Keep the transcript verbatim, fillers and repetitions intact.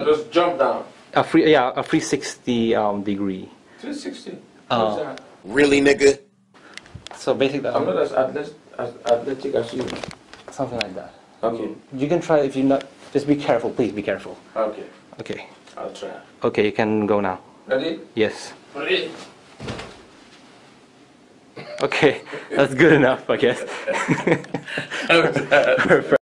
Just jump down. A free, yeah, a three sixty um, degree. three sixty. Uh, What's that? Really, nigga? So basically, I'm not as athletic as, athletic as you. something like that. Okay. You can try if you're not. Just be careful, please. Be careful. Okay. Okay. I'll try. Okay, you can go now. Ready? Yes. Ready. Okay, that's good enough, I guess. Perfect.